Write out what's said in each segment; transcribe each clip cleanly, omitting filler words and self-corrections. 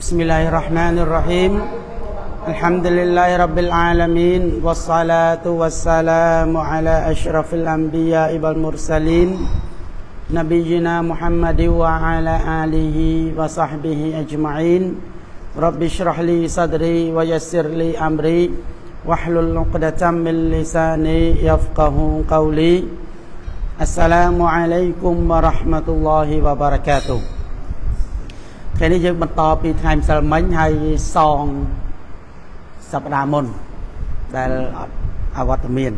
Bismillahirrahmanirrahim. Alhamdulillahi rabbil alamin. Wassalatu wassalamu ala ashrafil anbiya wal mursalin Nabiyyina Muhammad wa ala alihi wa sahbihi ajma'in. Rabbi shrah li sadri wa yassir li amri wahlul 'uqdatam min lisani yafqahu qawli. Assalamualaikum warahmatullahi wabarakatuh. ថ្ងៃនេះយើងបន្តពីថ្ងៃម្សិលមិញហើយសងសប្តាហ៍មុនដែលអវត្តមាន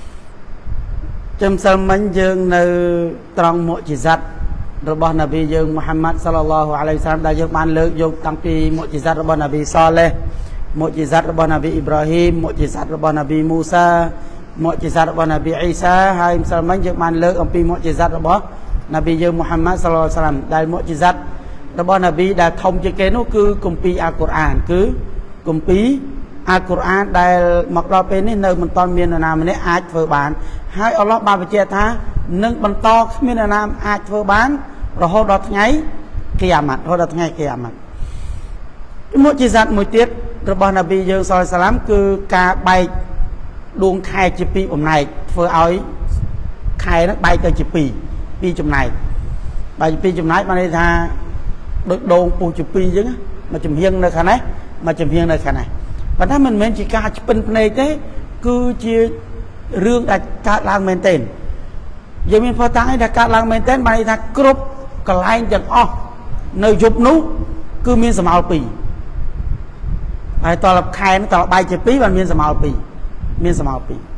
ម្សិលមិញយើងនៅត្រង់មុជីសាត់របស់នប៊ីយើងមូហាម៉ាត់សល្លឡោះអាឡៃហ៊ីវសល្លាមដែលយើងបានលើកយកតាំងពីមុជីសាត់របស់នប៊ីសលេះមុជីសាត់របស់នប៊ីអ៊ីប្រាហ៊ីមមុជីសាត់របស់នប៊ីមូសាមុជីសាត់របស់នប៊ីអ៊ីសាហើយម្សិលមិញយើងបានលើកអំពីមុជីសាត់របស់នប៊ីយើងមូហាម៉ាត់សល្លឡោះអាឡៃហ៊ីវសល្លាមដែលមុជីសាត់របស់នប៊ីដែលធំជាងគេនោះគឺគម្ពីរអាល់កុរអានគឺគម្ពីរអាល់កុរអានដែលមកដល់ពេលនេះនៅមិនទាន់មាននរណាម្នាក់អាចធ្វើបានហើយអល់ឡោះបានបញ្ជាក់ថានឹងបន្តគ្មាននរណាអាចធ្វើបានរហូតដល់ថ្ងៃគីយ៉ាម៉ាត់រហូតដល់ថ្ងៃគីយ៉ាម៉ាត់មុជីសាត់មួយទៀតរបស់នប៊ីយើងសល្លឡោះអាឡៃហ៊ីវសល្លាមគឺការបែកដួងខែជាពីរបំណែកធ្វើឲ្យខែនឹងបែកទៅជាពីរចំណែកបែកជាពីរចំណែកបានន័យថាដូចដងពុះជាពីរអញ្ចឹងមកចំហៀងនៅខាងនេះមកចំហៀងនៅខាងនេះប៉ុន្តែមិនមែនជាការឆ្ពិនភ្នែកទេគឺជារឿងដែលកើតឡើងមែនទែនយើងមានផតាំងឯដែលកើតឡើងមែនទែនបានន័យថាគ្រប់កន្លែងទាំងអស់នៅយប់នោះគឺមានសម្អល់ពីរហើយតលខែតលបែកជាពីរបានមានសម្អល់ពីរមានសម្អល់ពីរ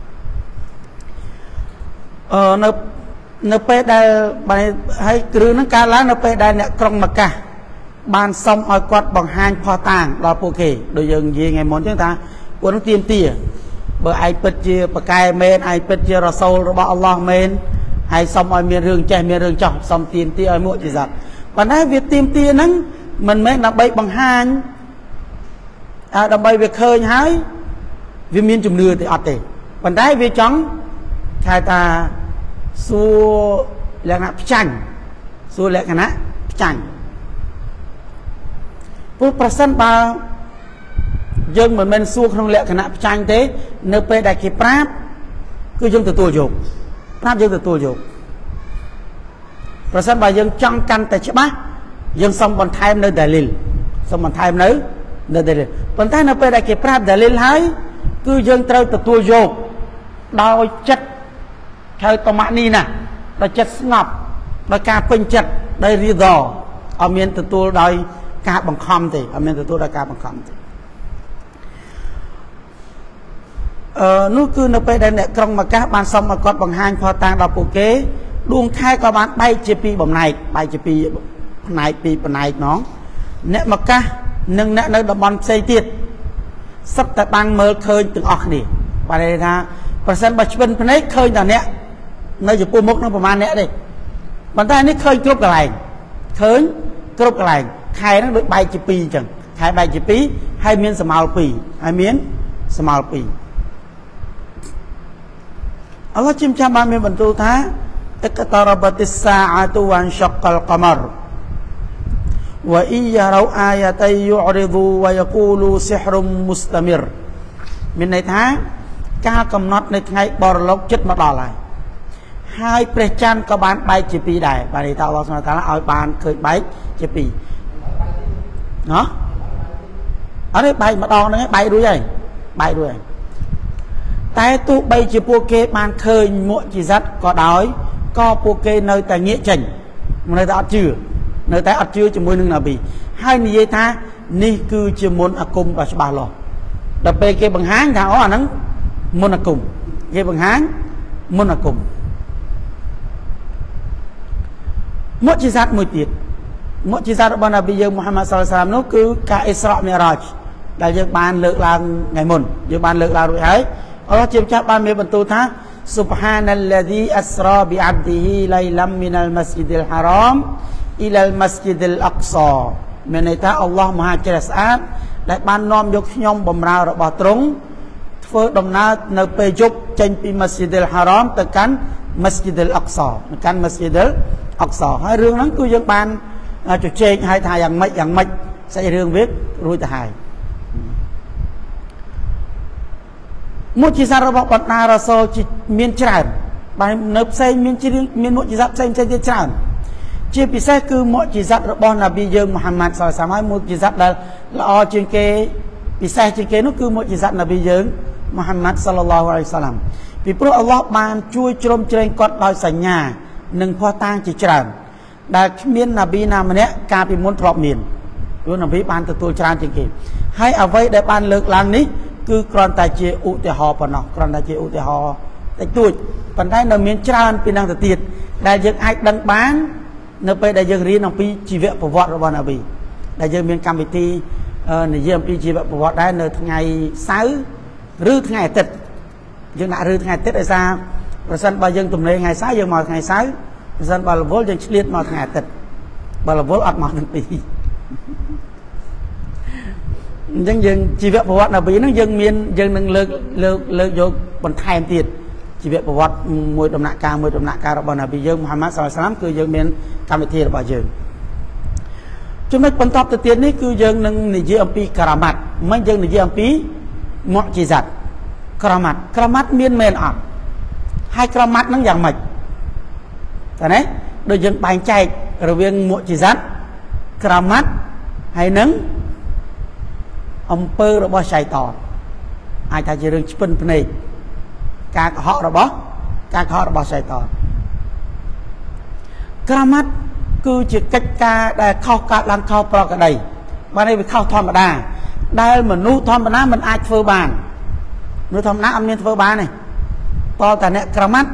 នៅពេលដែលបានហើយគ្រឿងហ្នឹងកើតឡើងនៅពេលដែលអ្នកក្រុងម៉ាកាបានសុំឲ្យគាត់បង្ហាញផុសតាងដល់ពួកគេដូចយើងនិយាយថ្ងៃមុនចឹងថាពួកនោះទៀមទាបើឯងពិតជាប្រកែមែនឯងពិតជារ៉ាសូលរបស់អល់ឡោះមែនឯងសុំឲ្យមានរឿងចេះមានរឿងចោះសុំទៀមទាឲ្យមុជីសាត់ប៉ុន្តែវាទៀមទាហ្នឹងមិនមែនដើម្បីបង្ហាញដើម្បីវាឃើញហើយវាមានជំនឿទេអត់ទេប៉ុន្តែវាចង់ថាសួរលក្ខណៈផ្ចាញ់សួរលក្ខណៈផ្ចាញ់ព្រោះប្រសិនបើយើងមិនមែនសួរក្នុងលក្ខណៈផ្ចាញ់ទេនៅពេលដែលគេប្រាប់គឺយើងទទួលយកប្រាប់យើងទទួលយកប្រសិនបើយើងចង់កាន់តែច្បាស់យើងសុំបន្ថែមនៅដាលីលសុំបន្ថែមនៅដាលីលប៉ុន្តែនៅពេលដែលគេប្រាប់ដាលីលហើយគឺយើងត្រូវទទួលយកដោយចិត្តហើយតម៉ានីណាដោយចិត្តស្ងប់ដោយការពេញចិត្តដោយរីដអត់មានទទួលដោយការបង្ខំទេអត់មានទទួលដោយការបង្ខំទេនោះគឺនៅពេលដែលអ្នកក្រុងម៉ាកាបានសុំឲ្យគាត់បង្ហាញផុសតាងដល់ពួកគេដួងខែក៏បានបែកជាពីរបំណែកបែកជាពីរផ្នែកពីរផ្នែកណងអ្នកម៉ាកានិងអ្នកនៅតំបន់ផ្សេងទៀតសិតតែបានមើលឃើញទាំងអស់គ្នាបានន័យថាប្រសិនបើឆ្វិនភ្នែកឃើញតែអ្នកនៅចំពោះមុខនឹងប្រហែលអ្នកទេប៉ុន្តែនេះឃើញគ្រប់កន្លែងឃើញគ្រប់កន្លែងខែហ្នឹងដូចបែកជាពីរអញ្ចឹងខែបែកជាពីរហើយមានសម្អល់ពីរហើយមានសម្អល់ពីរអល់ឡោះជំចាំបានមានបន្ទូលថាអិកតរបតិសសាអតុវ៉ាន់ឆកលកមរវ៉ាអ៊ីយ៉ារ៉ូអាយ៉ាតៃយុរិឌូវ៉ាយគូលូសិហរុមមុស្តាមីរមានន័យថាការកំណត់នៅថ្ងៃបរលោកចិត្តមកដល់ហើយព្រះច័ន្ទក៏បានបែកជាពីរដែរបានន័យថាអល់ឡោះសុបហានតាឡាឲ្យបានឃើញបែកជាពីរណោះអត់ទេបែកម្ដងហ្នឹងឯងបែករួចហើយបែករួចហើយតែទោះបីជាពួកគេបានឃើញមុជីសាត់ក៏ដោយក៏ពួកគេនៅតែងាកចេញនៅតែអត់ជឿនៅតែអត់ជឿជាមួយនឹងនប៊ីហើយនិយាយថានេះគឺជាមុនអាគមដ៏ច្បាស់លាស់ដល់ពេលគេបង្ហាញថាអូអាហ្នឹងមុនអាគមគេបង្ហាញមុនអាគមមុជីសាត់មួយទៀតមុជីសាត់របស់នប៊ីយើងមូហាម៉ាត់សល្លឡោះអាឡៃហ៊ីវសល្លាមនោះគឺការអ៊ីស្រាអ៍មីរ៉ាជដែលយើងបានលើកឡើងថ្ងៃមុនយើងបានលើកឡើងរួចហើយអល់ឡោះជាម្ចាស់បានមានបន្ទូលថា Subhanalladzi asra bi 'abdihi lailam minal masjidil haram ilal masjidil aqsa មានន័យថាអល់ឡោះមហាជ្រះស្អាតដែលបាននាំយកខ្ញុំបម្រើរបស់ទ្រង់ធ្វើដំណើរនៅពេលយប់ចេញពី Masjidil Haram ទៅកាន់ Masjidil Aqsa ទៅកាន់ Masjidil Aqsa ហើយរឿងហ្នឹងគឺយើងបានជជែកឲ្យថាយ៉ាងម៉េច sẽ rương viết rồi ta hài một chỉ ra bọc bật na ra so chỉ miên tràn bài nấp xây miên một chỉ ra xây tràn chia bị sai cứ một chỉ ra bọc là bị dương Muhammad soi sáng hai một chỉ ra là o trên kế bị sai trên kế nó cứ một chỉ ra là bị dương Muhammad sallallahu alaihi wasallam vì pro Allah ban chui chôm trên con đòi sành nhà nâng khoa tang chỉ tràn đại miên là bị nam này ca bị muốn trọp miền luôn là bị ban từ tôi tràn trên kế hay ở vậy để ban lực làng ní cứ còn tại chế ủ để họ còn nó còn tại chế ủ để họ tại tuổi phần đây là miếng tràn pin năng tiệt đại dương ai đăng bán nơi bây đại dương riêng ông pi chỉ vệ của vợ rồi nào bị đại dương miếng cam bị này dương pi chỉ vệ của vợ đây nơi ngày sáu rư ngày tết dương lại rư ngày tết là sao rồi sân bao dương tụm này ngày sáu dương màu ngày sáu sân bao là vốn dương liệt màu ngày tết bao là vốn ọt màu được đi dân chỉ việc bảo vật là vì nó dân miền dân năng lực vô còn thay tiền chỉ việc bảo vật mùi đồng nạ ca đó là vì dân Muhammad sallallahu alaihi wasallam cứ dân miền Campuchia là bao giờ chúng mình quan tâm từ tiền này cứ dân năng nị âm pi karamat mấy dân nị âm pi mọi chỉ giặt karamat miền miền ọt hai karamat nó dạng mạch cái đấy đôi dân bàn chạy rồi viên mọi chỉ giặt karamat hay nắng ông pơ rồi bỏ xài tỏ ai ta chỉ riêng chpin này các họ rồi bỏ xài tỏ Kramat cứ chỉ cách ca để khâu cả lăng khâu pro cả đầy và đây bị khâu thom mà đà đây mà nu thom mà mình ai phơi bàn nu thom ná âm nên phơi bàn này to cả nè Kramat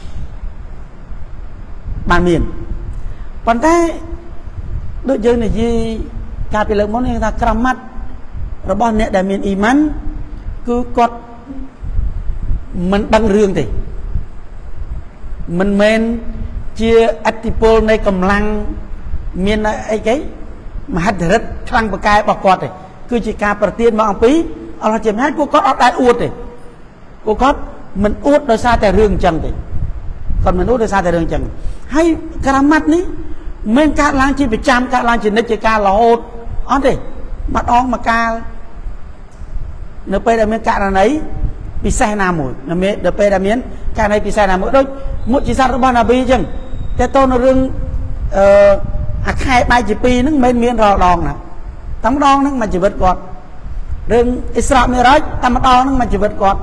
bàn miền còn thế đối với này gì cả bị lượng món này ta Kramat rồi bọn nè đại miền iman cứ cột mình đăng rương thì mình men chia atipol này cầm lăng miền ấy cái mà hết rất khăng bậc cái bọc cột thì cứ chỉ ca đầu tiên mà ông pí ông là chém hết cô cột ở đại uất thì cô cột mình uất đôi xa tại rương chân thì còn mình uất đôi xa tại rương chân hay Kramat ní men ca lang chỉ bị chăm ca lang chỉ nên chỉ ca là hốt ó thì mặt on mà ca nếu bây giờ miếng cạn là ấy bị sai nào mũi nếu bây giờ miếng cạn này bị sai nào mũi đôi một chỉ sao bao nào bị chừng cái tôi nó rừng khai bài chỉ pi nó men miếng rò đòn nè tấm đòn nó mà chỉ vượt quạt rừng Israel mới nói tấm đòn nó mà chỉ vượt quạt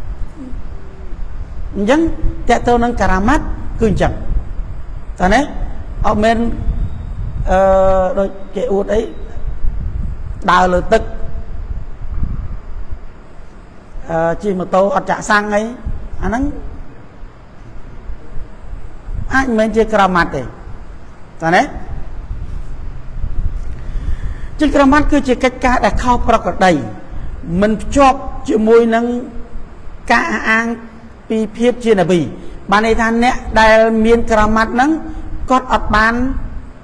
nhưng cái tôi nó Kramat cương chẳng cho nên ở bên đôi cái út ấy đào lửa tức chỉ một tô trả sang ấy anh anh mình chơi Kramat đấy cho nên chơi Kramat cứ chỉ cách cá để khâu pro ở đây mình chọc chịu mùi nâng cá ăn pi phiết trên là bì bạn ấy than nè đại miền Kramat nâng cốt ọt bán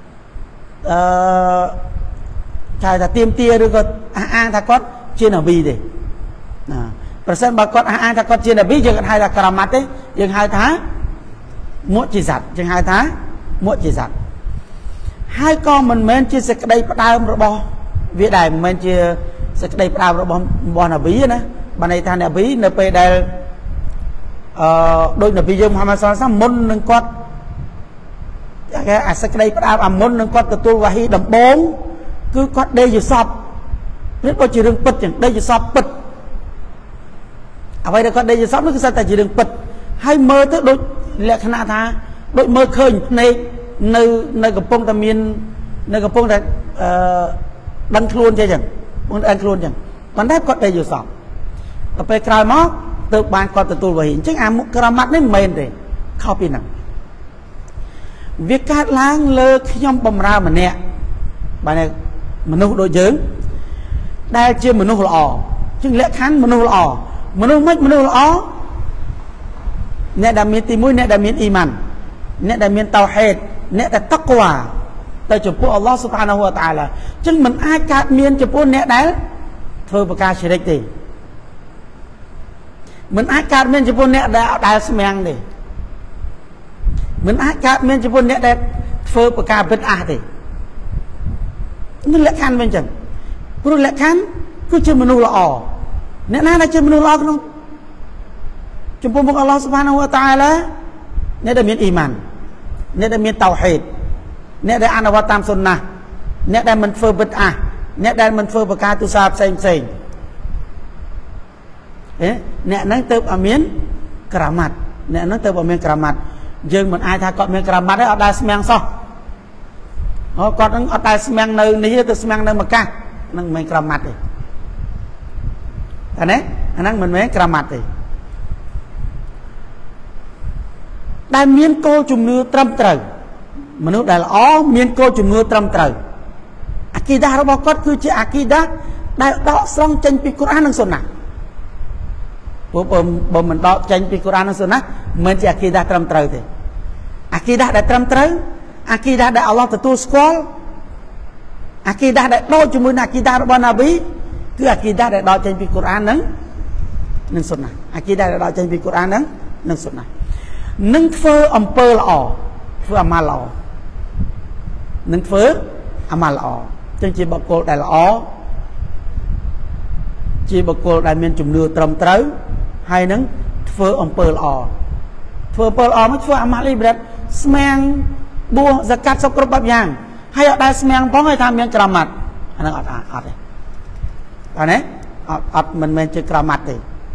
chạy là tiêm tia được có ăn ta cốt trên là bì đấy persen bà con ai ta con chia là biết chừng hai là Kramat đấy chừng 2 tháng mỗi chỉ giặt chừng 2 tháng mỗi chỉ giặt hai con mình men chia sẻ đây bắt đầu rồi bò việt đại mình chia sẻ đây bắt đầu rồi bò là bí nữa bạn này than là bí np đây đôi là bí dương Muhammad sallallahu alaihi wasallam môn nâng con cái sẻ đây bắt đầu môn nâng con từ tôi và hi đầm 4 cứ con đây giờ sọp biết có chỉ đừng bật chừng đây giờ sọp bật vậy là con đây giờ sắp nó cứ sao tại chỉ đừng bật hay mơ tới đôi lệ khả tha đôi mơ khơi này nơi gặp phong tam miên nơi gặp phong là đăng luôn chơi chẳng đăng luôn chẳng còn đáp con đây giờ sắp ở bên cài móc từ bàn con từ tôi và hiện chắc ăn một Kramat đấy mền để khâu pin nào việc cắt láng lơ khi nhom bầm ra mà nè bài này mình nuôi đôi dướng đây chưa mình nuôi lò chứ lệ khán mình nuôi lò mình lõ nè đam miên tìm mũi nè đam miên iman nè đam miên tauhid nè đam taqwa tại chụp của Allah subhanahu wa ta'ala chứ mình ai cát miên chụp của nè đấy thôi bậc ca shirik thì mình ai cát miên chụp của nè đại semang thì mình ai cát miên chụp của nè đấy thôi bậc ca bid'ah thì nó lẽ khăn bên chẳng ព្រោះលក្ខខណ្ឌគឺជាមនុស្សល្អអ្នកណាដែលជាមនុស្សល្អក្នុងចំពោះមុខអល់ឡោះស៊ុបហានាហ៊ូវតាអាឡាអ្នកដែលមានអ៊ីម៉ានអ្នកដែលមានតៅហ៊ីដអ្នកដែលអនុវត្តតាមសុនណាអ្នកដែលមិនធ្វើបិទអាអ្នកដែលមិនធ្វើបកាទុសាផ្សេងអ្នកហ្នឹងទៅអត់មានក្រាម៉ាត់អ្នកហ្នឹងទៅអត់មានក្រាម៉ាត់យើងមិនអាចថាគាត់មានក្រាម៉ាត់ទេអត់ដែលស្មាំងសោះគាត់ហ្នឹងអត់ដែលស្មាំងនៅនេះទៅស្មាំងនៅម្កាស់ហ្នឹងមិនមែនក្រាម៉ាត់ទេអាហ្នឹងមិនមែនក្រាម៉ាត់ទេដែលមានគោលជំនឿត្រឹមត្រូវមនុស្សដែលល្អមានគោលជំនឿត្រឹមត្រូវអាគីដារបស់គាត់គឺជាអាគីដាដែលដកស្រង់ចេញពីកូរ៉ាននិងសុនណាព្រោះបើមិនដកចេញពីកូរ៉ាននិងសុនណាមិនជាអាគីដាត្រឹមត្រូវទេអាគីដាដែលត្រឹមត្រូវអាគីដាដែលអល់ឡោះទទួលស្គាល់អាគីដាដែលដូចជាមួយនឹងអាគីដារបស់ណាប៊ីគឺអាគីដាដែលដកចេញពីកូរ៉ាននិងសុនណាអាគីដាដែលដកចេញពីកូរ៉ាននិងសុនណានឹងធ្វើអំពើល្អធ្វើអាម៉ាល់ល្អនឹងធ្វើអាម៉ាល់ល្អចឹងជាបុគ្គលដែលល្អជាបុគ្គលដែលមានជំនឿត្រឹមត្រូវហើយនឹងធ្វើអំពើល្អធ្វើអំពើល្អមកធ្វើអាម៉ាល់អ៊ីបាដស្មាំងបួសហ្សាកាត់សពគ្រប់បែបយ៉ាងហើយអត់ដែលស្មាំងផងឲ្យថាមានក្រាម៉ាត់អាហ្នឹងអត់ទេអត់ទេអត់មិនមែនជាក្រាម៉ាត់ទេ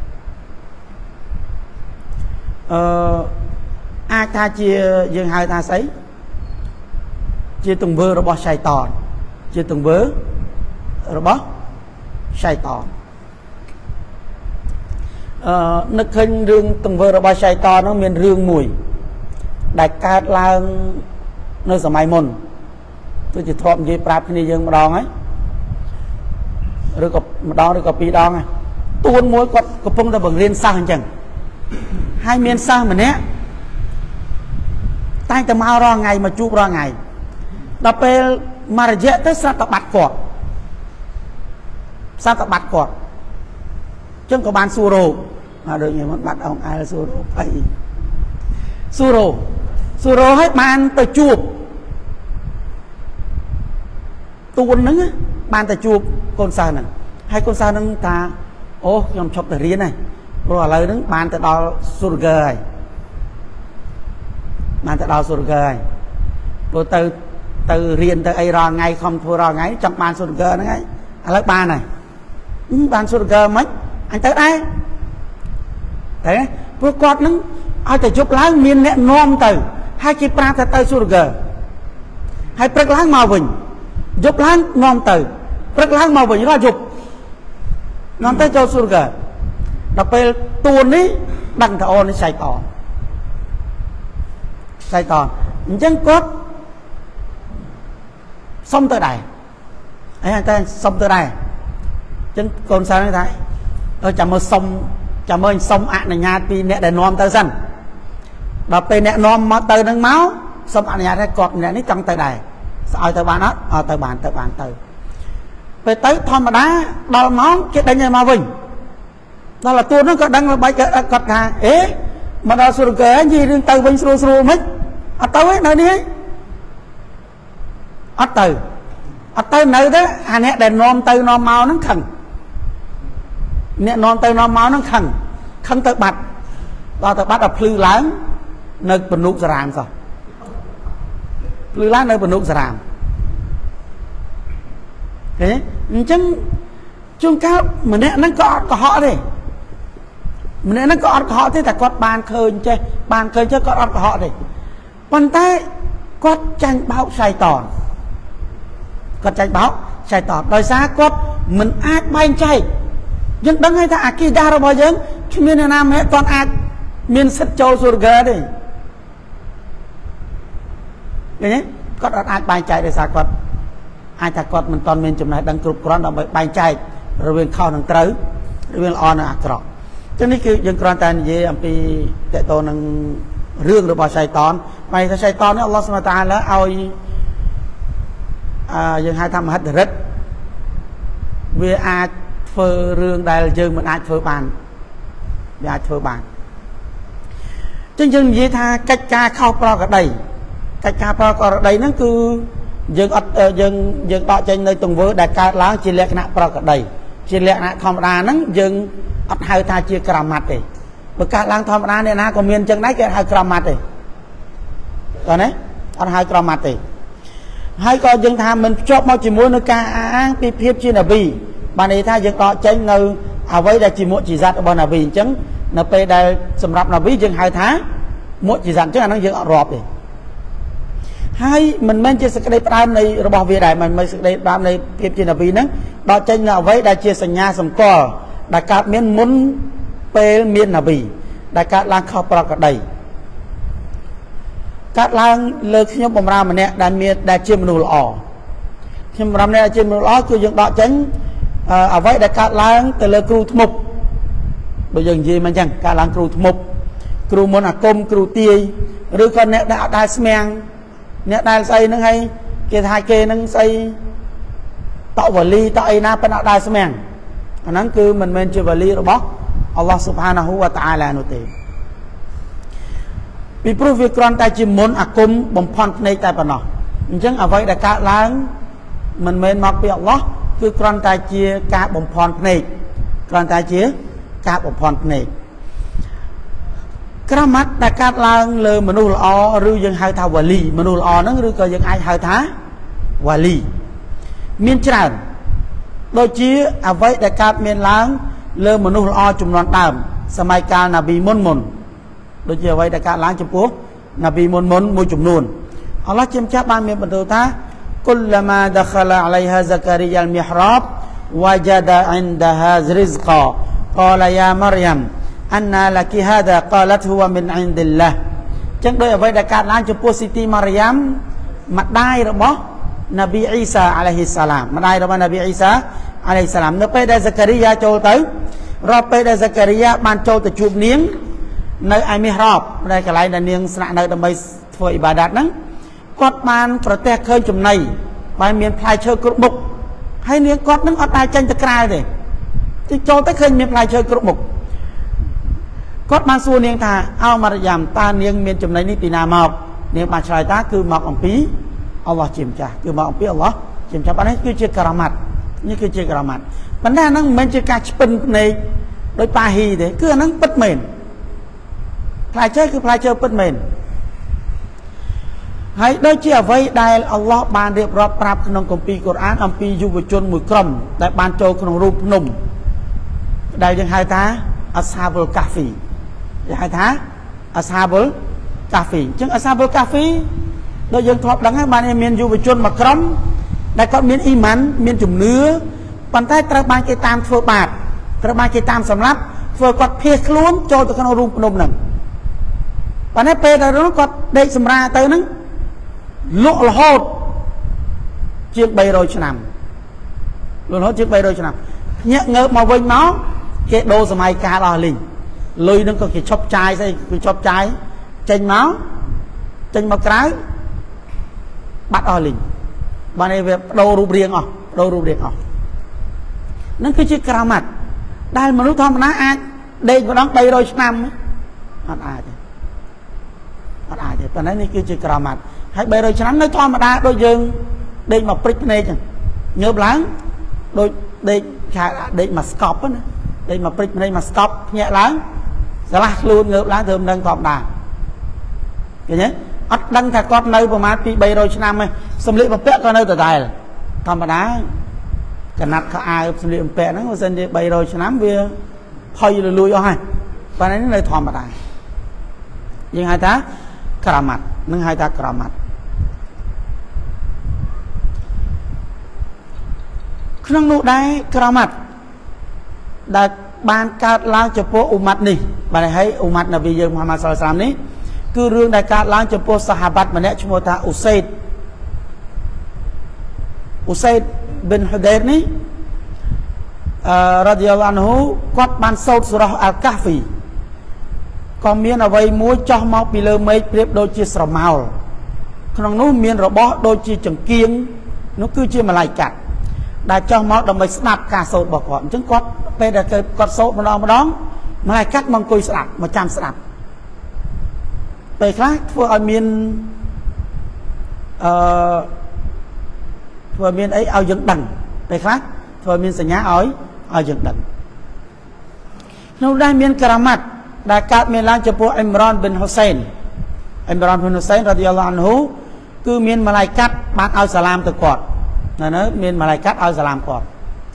អាចថាជាយើងហៅថាស្អីជាទង្វើរបស់ឆៃតានជាទង្វើរបស់ឆៃតាននឹកឃើញរឿងទង្វើរបស់ឆៃតាននោះមានរឿងមួយដែលកើតឡើងនៅសម័យមុនគឺជាធ្លាប់និយាយប្រាប់គ្នាយើងម្ដងហើយឬក៏ម្ដងឬក៏ពីរដងហើយទួនមួយគាត់កំពុងតែបង្រៀនសិស្សអញ្ចឹងហើយមានសិស្សម្នាក់តែងតែមករងថ្ងៃមកជួបរងថ្ងៃដល់ពេលមករយៈទៅស្រាប់តែបាត់គាត់ស្រាប់តែបាត់គាត់ចឹងក៏បានសួររោគដូចខ្ញុំបាត់អង្គអែលសួររោគអីសួររោគឲ្យបានទៅជួបទួនហ្នឹងបានទៅជួបកូនសិស្សហ្នឹងហើយកូនសិស្សហ្នឹងថាអូខ្ញុំឈប់ទៅរៀនហើយព្រោះឥឡូវហ្នឹងបានទៅដល់ស៊ូរហ្គើហើយបានទៅដល់ស៊ូរហ្គើហើយព្រោះទៅរៀនទៅអីរាល់ថ្ងៃខំធ្វើរាល់ថ្ងៃចង់បានស៊ូរហ្គើហ្នឹងហើយឥឡូវបានហើយបានស៊ូរហ្គើមិនអញទៅដែរតែព្រោះគាត់ហ្នឹងឲ្យតែយប់ឡើងមានអ្នកនាំទៅហើយគេប្រាប់ថាទៅស៊ូរហ្គើហើយព្រឹកឡើងមកវិញយប់ឡើងនាំទៅព្រឹកឡើងមកវិញរាល់យប់នាំទៅចូលស៊ូរហ្គើដល់ពេលទួននេះដឹងថាអូននេះឆៃតានអញ្ចឹងគាត់សុំទៅដែរហើយតែសុំទៅដែរអញ្ចឹងកូនសិស្សហ្នឹងថាចាំមើលសុំអនុញ្ញាតពីអ្នកដែលនាំទៅសិនដល់ពេលអ្នកនាំមកទៅនឹងមកសុំអនុញ្ញាតឲ្យគាត់អ្នកនេះចង់ទៅដែរស្អើទៅបានអត់អត់ទៅបានទៅពេលទៅធម្មតាដល់ម៉ោងគេដេញឲ្យមកវិញដល់អាទួនហ្នឹងក៏ដឹងល្បិចគាត់ថាអេមកដល់ស៊ូរហ្គើនិយាយរឿងទៅវិញស្រួលមិនអត់ទៅទេនៅនេះអត់ទៅនៅទៅអាអ្នកដែលនាំទៅនាំមកហ្នឹងខឹងអ្នកនាំទៅនាំមកហ្នឹងខឹងទៅបាត់ដល់ទៅបាត់ដល់ភ្លឺឡើងនៅពនុកសារាមសោះភ្លឺឡើងនៅពនុកសារាមឃើញអញ្ចឹងជួនកាលម្នាក់ហ្នឹងក៏អត់កុហកទេម្នាក់ហ្នឹងក៏អត់កុហកទេតែគាត់បានឃើញចេះគាត់អត់កុហកទេប៉ុន្តែគាត់ចាញ់បោកឆៃតានដោយសារគាត់មិនអាចបែងចែកយើងដឹងហើយថាអាគីដារបស់យើងគ្មានអ្នកណាម្នាក់គាត់អាចមានសិទ្ធិចូលស៊ូរហ្គើទេឃើញទេគាត់អត់អាចបែងចែកដោយសារគាត់អាចថាគាត់មិនទាន់មានចំណេះដឹងគ្រប់គ្រាន់ដើម្បីបែងចែករវាងខុសនិងត្រូវរវាងល្អនិងអាក្រក់ចឹងនេះគឺយើងគ្រាន់តែនិយាយអំពីតកតនឹងរឿងរបស់ឆៃតានហើយថាឆៃតាននេះអល់ឡោះស៊ុបហានតាអាឡាឲ្យយើងហៅថាមហិទ្ធិឫទ្ធិវាអាចធ្វើរឿងដែលយើងមិនអាចធ្វើបានវាអាចធ្វើបានចឹងយើងនិយាយថាកិច្ចការខុសប្រក្រតីហ្នឹងគឺយើងដកចេញនៅទង្វើដែលកើតឡើងជាលក្ខណៈប្រកដីជាលក្ខណៈធម្មតាហ្នឹងយើងអត់ហៅថាជាក្រមាត់ទេបើកើតឡើងធម្មតាអ្នកណាក៏មានអញ្ចឹងដែរគេហៅក្រមាត់ទេតើណាអត់ហៅក្រមាត់ទេហើយក៏យើងថាមិនភ្ជាប់មកជាមួយនឹងការអាងពីភាពជានប៊ីបានន័យថាយើងដកចេញនៅអ្វីដែលជាមុជីសាត់របស់នប៊ីអញ្ចឹងនៅពេលដែលសម្រាប់នប៊ីយើងហៅថាមុជីសាត់អញ្ចឹងអានោះយើងអត់រាប់ទេហើយមិនមែនជាសេចក្តីផ្ដើមនៃរបស់វាដែរមិនមែនសេចក្តីផ្ដើមនៃភាពជានប៊ីហ្នឹងដកចេញនៅអ្វីដែលជាសញ្ញាសម្គាល់ដែលកើតមានមុនពេលមាននប៊ីដែលកើតឡើងខុសប្រក្រតីកើតឡើងលើខ្ញុំបំរើម្នាក់ដែលជាមនុស្សល្អខ្ញុំបំរើម្នាក់ដែលជាមនុស្សល្អគឺយើងដកចេញអ្វីដែលកើតឡើងទៅលើគ្រូធ្មប់បើយើងនិយាយមកអញ្ចឹងកើតឡើងគ្រូធ្មប់គ្រូមុនអាគមគ្រូទាយឬក៏អ្នកដែលអត់ដែលស្មាំងអ្នកដែលស្អីហ្នឹងហើយគេថាគេហ្នឹងស្អីតវលីតអីណាប៉ុន្តែអត់ដែលស្មាំងអាហ្នឹងគឺមិនមែនជាវលីរបស់អល់ឡោះស៊ុបហានាហ៊ូវតាអាឡានោះទេពីព្រោះវាគ្រាន់តែជាមុនអាគមបំផន់ភ្នែកតែប៉ុណ្ណោះអញ្ចឹងអ្វីដែលកើតឡើងមិនមែនមកពីអល់ឡោះគឺគ្រាន់តែជាការបំផន់ភ្នែកគ្រាន់តែជាការបំផន់ភ្នែកក្រមាត់ដែលកើតឡើងលើមនុស្សល្អឬយើងហៅថាវលីមនុស្សល្អហ្នឹងឬក៏យើងអាចហៅថាវលីមានច្រើនដូចជាអ្វីដែលកើតមានឡើងលើមនុស្សល្អចំនួនដើមសម័យកាលណាប៊ីមុនដូចជាអ្វីដែលកើតឡើងចំពោះណាប៊ីមុនមួយចំនួនអល់ឡោះជាម្ចាស់បានមានបន្ទូលថាគុលម៉ាដខលអាឡៃហាហ្សាការីយ៉ាល់មីហ្រាបវ៉ាជាដាអ៊ីនដាហារិស្កាកាលយ៉ាមរយ៉ាំអនណាលគីហាដាកាលតហ៊ូមិនអ៊ីនឌីឡាចឹងដោយអ្វីដែលកើតឡើងចំពោះស៊ីទីម៉ារីយ៉ាំម្ដាយរបស់ណាប៊ីអ៊ីសាអាឡៃហ៊ីសាឡាមម្ដាយរបស់ណាប៊ីអ៊ីសាអាឡៃហ៊ីសាឡាមនៅពេលដែលហ្សាការីយ៉ាចូលទៅរាល់ពេលដែលហ្សាការីយ៉ាបានចូលទៅជួបនាងនៅឯមីហ្រាបដែលកន្លែងដែលនាងស្នាក់នៅដើម្បីធ្វើអ៊ីបាដាតហ្នឹងគាត់បានប្រទះឃើញចំណីបានមានផ្លែឈើគ្រប់មុខហើយនាងគាត់នឹងអត់ដែលចេញទៅក្រៅទេទីចូលទៅឃើញមានផ្លែឈើគ្រប់មុខគាត់បានសួរនាងថាអោម៉ារយ៉ាំតើនាងមានចំណីនេះពីណាមកនាងបានឆ្លើយថាគឺមកអំពីអល់ឡោះជាម្ចាស់គឺមកអំពីអល់ឡោះជាម្ចាស់បាននេះគឺជាការ៉ាម៉ាត់នេះគឺជាការ៉ាម៉ាត់ប៉ុន្តែអាហ្នឹងមិនមែនជាការឆ្ពិនភ្នែកដោយប៉ាហ៊ីទេគឺអាហ្នឹងពិតមែនផ្លែឈើគឺផ្លែឈើពិតមែនហើយដូចជាអ្វីដែលអល់ឡោះបានរៀបរាប់ប្រាប់ក្នុងគម្ពីរកូរ៉ានអំពីយុវជនមួយក្រុមដែលបានចូលក្នុងរូបភ្នំដែលយើងហៅថាអស្ហាបុលកាហ្វីយើងហៅថាអស្ហាបុលកាហ្វីអញ្ចឹងអស្ហាបុលកាហ្វីដូចយើងធ្លាប់ដឹងហើយបានមានយុវជនមួយក្រុមដែលគាត់មានអ៊ីម៉ានមានជំនឿប៉ុន្តែត្រូវបានគេតាមធ្វើបាបត្រូវបានគេតាមសម្លាប់ធ្វើគាត់ភៀសខ្លួនចូលទៅក្នុងរូបភ្នំហ្នឹងប៉ុន្តែពេលដែលនោះគាត់ដេកសម្រាទៅហ្នឹងលក់រហូតជាង300ឆ្នាំលក់រហូតជាង300ឆ្នាំញាក់ងើបមកវិញមកគេដូរសម័យកាលអស់លីងលុយហ្នឹងក៏គេឈប់ចាយស្អីគេឈប់ចាយចេញមកក្រៅបាត់អស់លីងបានឯវាបដូររូបរាងអស់ហ្នឹងគឺជាក្រាម៉ាត់ដែលមនុស្សធម្មតាអាចដេកម្ដង300ឆ្នាំអត់អាចទេប៉ុន្តែនេះគឺជាក្រាម៉ាត់ហើយ300ឆ្នាំនៅធម្មតាដូចយើងដេកមកព្រិចភ្នែកចឹងងើបឡើងដូចដេកមកស្កប់ណាដេកមកព្រិចភ្នែកមកស្កប់ភ្ញាក់ឡើងឆ្លាស់ខ្លួនងើបឡើងធ្វើមិនដឹងធម្មតាឃើញទេអត់ដឹងថាគាត់នៅប្រហែលពី300ឆ្នាំឯងសម្លៀកបំពាក់ក៏នៅដដែលធម្មតាកណាត់ខោអាវសម្លៀកបំពាក់ហ្នឹងបើសិនជា300ឆ្នាំវាផុយលលួយអស់ហើយប៉ុន្តែនេះនៅធម្មតាយើងហៅថាក្រាម៉ាត់នឹងហៅថាក្រាម៉ាត់ក្នុងនោះដែរក្រាម៉ាត់ដែលបានកើតឡើងចំពោះអ៊ុម៉ាត់នេះបាទហើយអ៊ុម៉ាត់នប៊ីយើងមូហាម៉ាត់សល្លល់ឡាហ៍នេះគឺរឿងដែលកើតឡើងចំពោះសាហាបាត់ម្នាក់ឈ្មោះថាអ៊ូសេដប៊ិនហ៊ូដេរនេះរ៉ាឌីយ៉ាឡោះអានហ៊ូគាត់បានសូត្រសូរ៉ាអល់កាហ្វីក៏មានអ្វីមួយចោះមកពីលើមេឃប្រៀបដូចជាស្រមោលក្នុងនោះមានរបស់ដូចជាចង្គៀងនោះគឺជាម៉ាឡៃកាត់ដែលចោះមកដើម្បីស្ដាប់ការសូត្ររបស់គាត់អញ្ចឹងគាត់ពេលដែលគាត់សូត្រម្ដងម៉ាឡៃកាត់មកអង្គុយស្ដាប់មកចាំស្ដាប់ពេលខ្លះធ្វើឲ្យមានធ្វើមានអីឲ្យយើងដឹងពេលខ្លះធ្វើមានសញ្ញាឲ្យយើងដឹងក្នុងដែរមានការ៉ាម៉ាត់ដែលកើតមានឡើងចំពោះអ៊ីមរ៉ានប៊ិនហ៊ូសែនរ៉ាឌីយ៉ាឡោះអានហ៊ូគឺមានម៉ាឡៃកាត់បានឲ្យសាឡាមទៅគាត់នៅមានម៉ាឡៃកាត់ឲ្យសាឡាមគាត់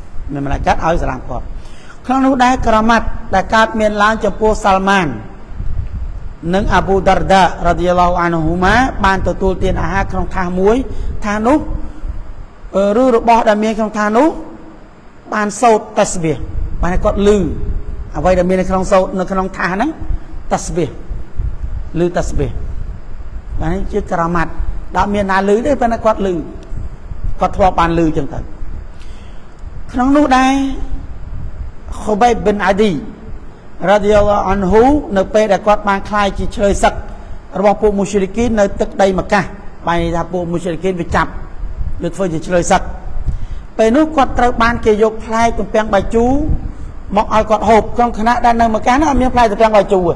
ក្នុងនោះដែរការ៉ាម៉ាត់ដែលកើតមានឡើងចំពោះសាល់ម៉ាននិងអាប៊ូដារដារ៉ាឌីយ៉ាឡោះអានហ៊ូម៉ាបានទទួលទានអាហារក្នុងថាសមួយថានោះឬរបស់ដែលមានក្នុងថាសនោះបានសូត្រតាស្បៀះបានឲ្យគាត់ឮអ្វីដែលមាននៅក្នុងសូត្រនៅក្នុងថាសហ្នឹងតាស្បៀះឮតាស្បៀះបានជាការ៉ាម៉ាត់ដល់មានណាឮទេប៉ុន្តែគាត់ឮគាត់ធ្លាប់បានឮចឹងទៅក្នុងនោះដែរខូបៃប៊ិនអាឌីរ៉ាឌីយ៉ាឡោះអានហ៊ូនៅពេលដែលគាត់បានខ្លាយជាឆ្លើយសឹករបស់ពួកមូស្លីគីននៅទឹកដីម៉ាកាសបានថាពួកមូស្លីគីនវាចាប់ឬធ្វើជាឆ្លើយសឹកពេលនោះគាត់ត្រូវបានគេយកផ្លែទំពាំងបាយជូរមកឲ្យគាត់ហូបក្នុងខណៈដែលនៅម៉ាកាសនោះអត់មានផ្លែទំពាំងបាយជូរទេ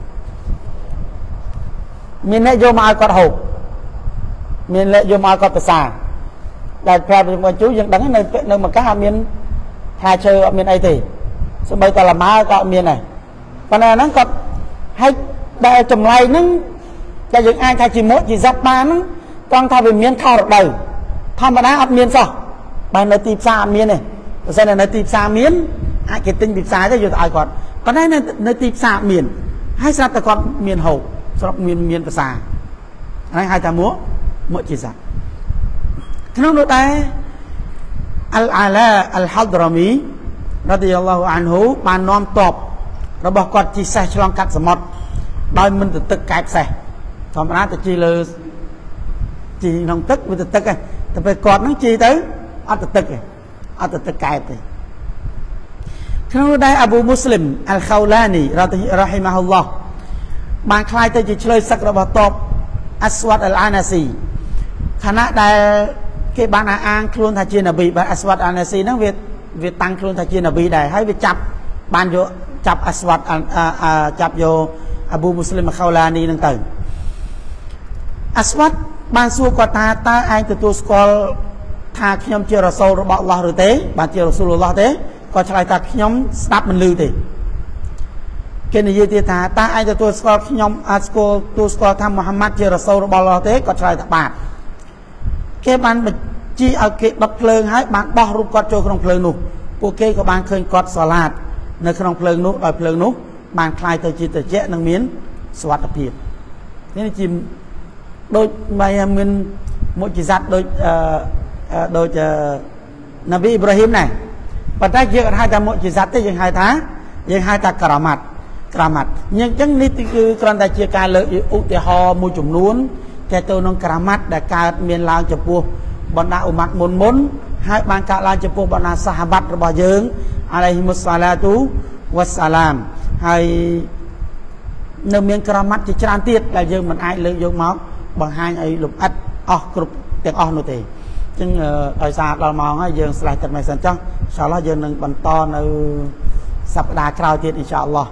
មានអ្នកយកមកឲ្យគាត់ហូបមានអ្នកយកមកឲ្យគាត់ភាសាដែលផ្លែទំពាំងបាយជូរយើងដឹងនៅម៉ាកាសអត់មានផ្លែឈើអត់មានអីទេសូម្បីតែលម៉ើក៏អត់មានដែរប៉ុន្តែហ្នឹងគាត់ហើយដែលចម្លែកហ្នឹងដែលយើងអាចថាជាមុខជាសត្វបានហ្នឹងត្រង់ថាវាមានខុសរដូវធម្មតាអត់មានសោះបើនៅទីផ្សារអត់មានទេបើសិននៅទីផ្សារមានអាចគេទិញពីផ្សារទៅយកទៅឲ្យគាត់ប៉ុន្តែនៅទីផ្សារមានហើយស្រាប់តែគាត់មានហូបស្រាប់មានភាសាហ្នឹងហៅថាមុខជាសត្វក្នុងនោះដែរអលអាឡាអលហាឌរ៉ាមីរ៉ាឌីយ៉ាឡោះអានហ៊ូបាននាំទ័ពរបស់គាត់ជិះសេះឆ្លងកាត់សមុទ្រដោយមិនទៅទឹកកែបសេះធម្មតាទៅជិះលើជិះក្នុងទឹកវាទៅទឹកឯងតែពេលគាត់នឹងជិះទៅអត់ទៅទឹកទេអត់ទៅទឹកកែបទេក្នុងនោះដែរអាប៊ូមូស្លីមអលខោឡានីរ៉ាហ៊ីម៉ាហ៊ុលឡោះបានខ្លាយទៅជាឆ្លើយសឹករបស់ទ័ពអាស្វាត់អលអាណាស៊ីខណៈដែលគេបានអាងខ្លួនថាជានប៊ីបាទអាស្វាត់អាណាស៊ីហ្នឹងវាតាំងខ្លួនថាជានប៊ីដែរហើយវាចាប់បានយកចាប់អាស្វាត់ចាប់យកអាប៊ូមូស្លីមខោឡានីហ្នឹងទៅអាស្វាត់បានសួរគាត់ថាតើឯងទទួលស្គាល់ថាខ្ញុំជារ៉ាស៊ូលរបស់អល់ឡោះឬទេបាទជារ៉ាស៊ូលអល់ឡោះទេគាត់ឆ្លើយថាខ្ញុំស្ដាប់មិនឮទេគេនិយាយទៀតថាតើឯងទទួលស្គាល់ខ្ញុំទទួលស្គាល់ថាមូហាម៉ាត់ជារ៉ាស៊ូលរបស់អល់ឡោះទេគាត់ឆ្លើយថាបាទគេបានបញ្ជាឲ្យគេដុតភ្លើងហើយបានបោះរូបគាត់ចូលក្នុងភ្លើងនោះពួកគេក៏បានឃើញគាត់សាឡាតនៅក្នុងភ្លើងនោះដោយភ្លើងនោះបានคล้ายទៅជាត្រជាក់និងមានសុវត្ថិភាពនេះជាដូចមានមុជិសាត់ដូចនប៊ីអ៊ីប្រាហ៊ីមដែរប៉ុន្តែយើងអត់ហៅថាមុជិសាត់ទេយើងហៅថាការ៉ាម៉ាត់អញ្ចឹងនេះគឺគ្រាន់តែជាការលើកឧទាហរណ៍មួយចំនួនតែទៅក្នុងការ៉ាម៉ាត់ដែលកើតមានឡើងចំពោះបណ្ដាអ៊ុម៉ាត់មុនហើយបានកើតឡើងចំពោះបណ្ដាសាហាបាត់របស់យើងអាឡៃហ៊ីមុសសាឡាទូវ៉ាសាឡាមហើយនៅមានការ៉ាម៉ាត់ជាច្រើនទៀតដែលយើងមិនអាចលើកយកមកបង្ហាញឲ្យលម្អិតអស់គ្រប់ទាំងអស់នោះទេអញ្ចឹងដោយសារដល់ម៉ោងហើយយើងស្លេះទឹកមិនសិនចុះអ៊ីនសាអល់ឡោះយើងនឹងបន្តនៅសប្តាហ៍ក្រោយទៀតអ៊ីនសាអល់ឡោះ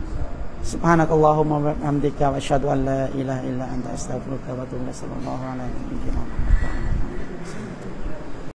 سبحانك اللهم وبحمدك واشهد ان لا اله الا انت استغفرك واتوب اليك صلى الله عليه وسلم